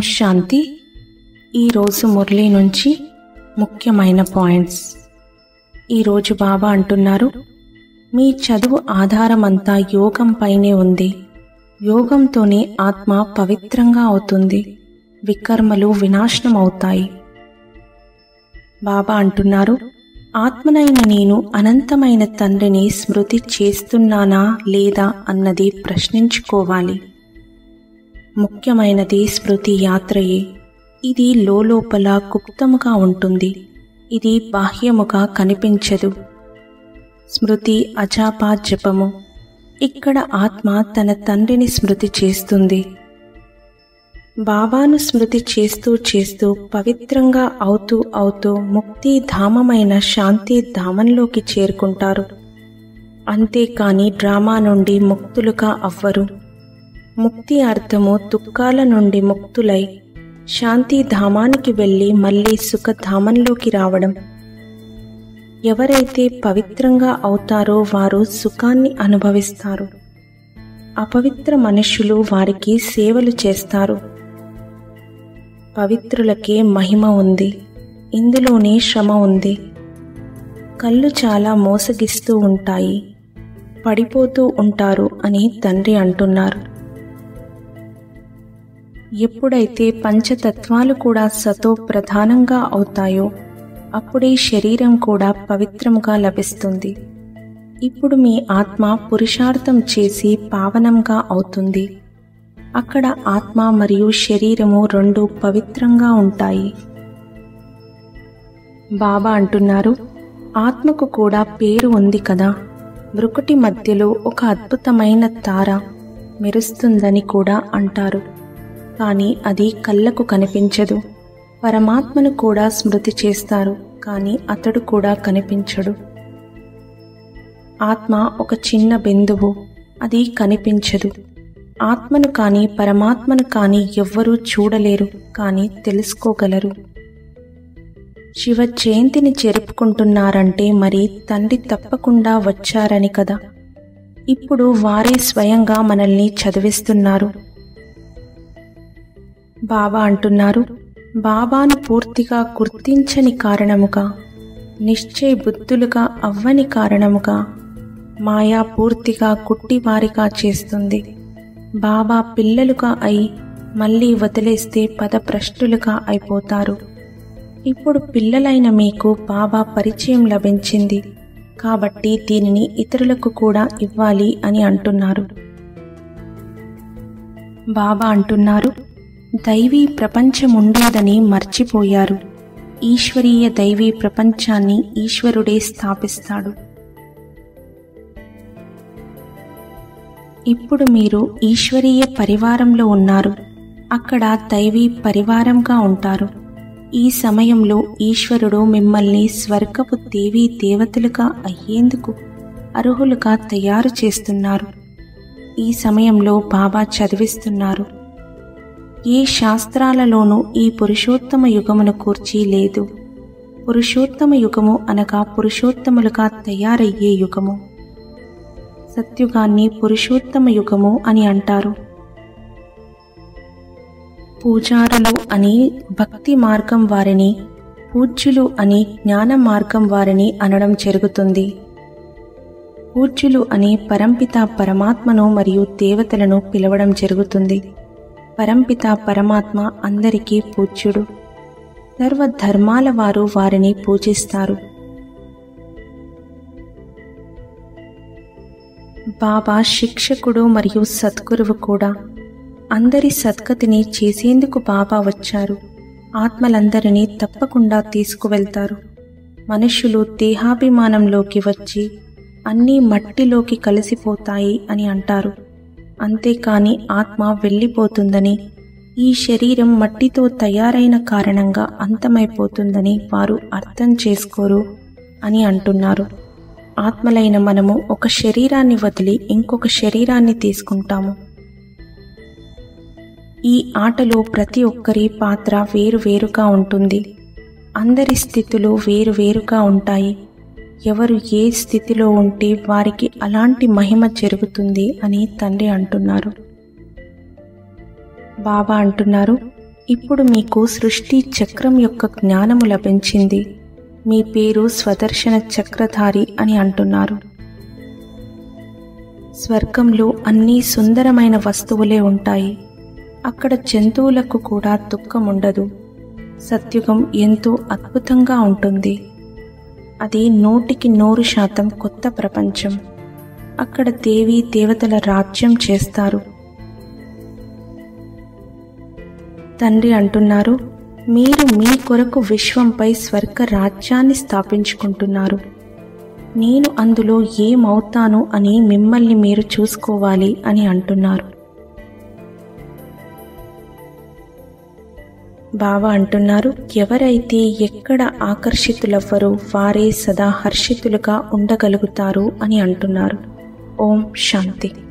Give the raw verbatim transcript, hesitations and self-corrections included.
శాంతి. ఈరోజు మురళి నుంచి ముఖ్యమైన పాయింట్స్. ఈరోజు బాబా అంటున్నారు, మీ చదువు ఆధారమంతా యోగం పైనే ఉంది. యోగంతోనే ఆత్మ పవిత్రంగా అవుతుంది, వికర్మలు వినాశనం అవుతాయి. బాబా అంటున్నారు, ఆత్మనైన నేను అనంతమైన తండ్రిని స్మృతి చేస్తున్నానా లేదా అన్నది ప్రశ్నించుకోవాలి. ముఖ్యమైనది స్మృతి యాత్రయే. ఇది లోలోపల గుప్తముగా ఉంటుంది, ఇది బాహ్యముగా కనిపించదు. స్మృతి అజాపా జపము. ఇక్కడ ఆత్మ తన తండ్రిని స్మృతి చేస్తుంది. బాబాను స్మృతి చేస్తూ చేస్తూ పవిత్రంగా అవుతూ అవుతూ ముక్తి ధామమైన శాంతి ధామంలోకి చేరుకుంటారు. అంతేకాని డ్రామా నుండి ముక్తులుగా అవ్వరు. ముక్తి అర్థము దుఃఖాల నుండి ముక్తులై శాంతి ధామానికి వెళ్ళి మళ్ళీ సుఖధామంలోకి రావడం. ఎవరైతే పవిత్రంగా అవుతారో వారు సుఖాన్ని అనుభవిస్తారు. అపవిత్ర మనుష్యులు వారికి సేవలు చేస్తారు. పవిత్రులకే మహిమ ఉంది, ఇందులోనే శ్రమ ఉంది. కళ్ళు చాలా మోసగిస్తూ ఉంటాయి, పడిపోతూ ఉంటారు అని తండ్రి అంటున్నారు. ఎప్పుడైతే పంచతత్వాలు కూడా సతో ప్రధానంగా అవుతాయో అప్పుడే శరీరం కూడా పవిత్రంగా లభిస్తుంది. ఇప్పుడు మీ ఆత్మ పురుషార్థం చేసి పావనంగా అవుతుంది. అక్కడ ఆత్మ మరియు శరీరము రెండు పవిత్రంగా ఉంటాయి. బాబా అంటున్నారు, ఆత్మకు కూడా పేరు ఉంది కదా. మృకుటి మధ్యలో ఒక అద్భుతమైన తార మెరుస్తుందని కూడా అంటారు, కానీ అది కళ్ళకు కనిపించదు. పరమాత్మను కూడా స్మృతి చేస్తారు, కానీ అతడు కూడా కనిపించడు. ఆత్మ ఒక చిన్న బిందువు, అది కనిపించదు. ఆత్మను కానీ పరమాత్మను కానీ ఎవ్వరూ చూడలేరు, కానీ తెలుసుకోగలరు. శివ జయంతిని జరుపుకుంటున్నారంటే మరి తండ్రి తప్పకుండా వచ్చారని కదా. ఇప్పుడు వారే స్వయంగా మనల్ని చదివిస్తున్నారు. బాబా అంటున్నారు, బాబాను పూర్తిగా గుర్తించని కారణముగా, నిశ్చయ బుద్ధులుగా అవ్వని కారణముగా మాయా పూర్తిగా గుట్టివారిగా చేస్తుంది. బాబా పిల్లలుగా అయి మళ్ళీ వదిలేస్తే పదభ్రష్టులుగా అయిపోతారు. ఇప్పుడు పిల్లలైన మీకు బాబా పరిచయం లభించింది కాబట్టి దీనిని ఇతరులకు కూడా ఇవ్వాలి అని అంటున్నారు. బాబా అంటున్నారు, దైవీ ప్రపంచముండేదని మర్చిపోయారు. ఈశ్వరీయ దైవీ ప్రపంచాన్ని ఈశ్వరుడే స్థాపిస్తాడు. ఇప్పుడు మీరు ఈశ్వరీయ పరివారంలో ఉన్నారు, అక్కడ దైవీ పరివారంగా ఉంటారు. ఈ సమయంలో ఈశ్వరుడు మిమ్మల్ని స్వర్గపు దేవీ దేవతలుగా అయ్యేందుకు అర్హులుగా తయారు చేస్తున్నారు. ఈ సమయంలో బాబా చదివిస్తున్నారు. ఏ శాస్త్రాలలోనూ ఈ పురుషోత్తమ యుగమును కూర్చి లేదు. పురుషోత్తమ యుగము అనగా పురుషోత్తములుగా తయారయ్యే యుగము. సత్యుగాన్ని పురుషోత్తమ యుగము అని అంటారు. పూజారులు అని భక్తి మార్గం వారిని, పూజ్యులు అని జ్ఞాన మార్గం వారిని అనడం జరుగుతుంది. పూజ్యులు అని పరంపిత పరమాత్మను మరియు దేవతలను పిలవడం జరుగుతుంది. పరంపిత పరమాత్మ అందరికీ పూజ్యుడు. సర్వధర్మాల వారు వారిని పూజిస్తారు. బాబా శిక్షకుడు మరియు సద్గురువు కూడా. అందరి సద్గతిని చేసేందుకు బాబా వచ్చారు. ఆత్మలందరినీ తప్పకుండా తీసుకువెళ్తారు. మనుష్యులు దేహాభిమానంలోకి వచ్చి అన్నీ మట్టిలోకి కలిసిపోతాయి అని అంటారు. అంతేకాని ఆత్మ వెళ్ళిపోతుందని, ఈ శరీరం మట్టితో తయారైన కారణంగా అంతమైపోతుందని వారు అర్థం చేసుకోరు అని అంటున్నారు. ఆత్మలైన మనము ఒక శరీరాన్ని వదిలి ఇంకొక శరీరాన్ని తీసుకుంటాము. ఈ ఆటలో ప్రతి ఒక్కరి పాత్ర వేరువేరుగా ఉంటుంది. అందరి స్థితులు వేరువేరుగా ఉంటాయి. ఎవరు ఏ స్థితిలో ఉంటే వారికి అలాంటి మహిమ జరుగుతుంది అని తండ్రి అంటున్నారు. బాబా అంటున్నారు, ఇప్పుడు మీకు సృష్టి చక్రం యొక్క జ్ఞానము లభించింది. మీ పేరు స్వదర్శన చక్రధారి అని అంటున్నారు. స్వర్గంలో అన్నీ సుందరమైన వస్తువులే ఉంటాయి. అక్కడ జంతువులకు కూడా దుఃఖం ఉండదు. సత్యుగం ఎంతో అద్భుతంగా ఉంటుంది. అది నూటికి నూరు శాతం కొత్త ప్రపంచం. అక్కడ దేవీ దేవతల రాజ్యం చేస్తారు. తండ్రి అంటున్నారు, మీరు మీ కొరకు విశ్వంపై స్వర్గ రాజ్యాన్ని స్థాపించుకుంటున్నారు. నేను అందులో ఏమవుతాను అని మిమ్మల్ని మీరు చూసుకోవాలి అని అంటున్నారు. బాబా అంటున్నారు, ఎవరైతే ఎక్కడ ఆకర్షితులవ్వరో వారే సదా హర్షితులుగా ఉండగలుగుతారు అని అంటున్నారు. ఓం శాంతి.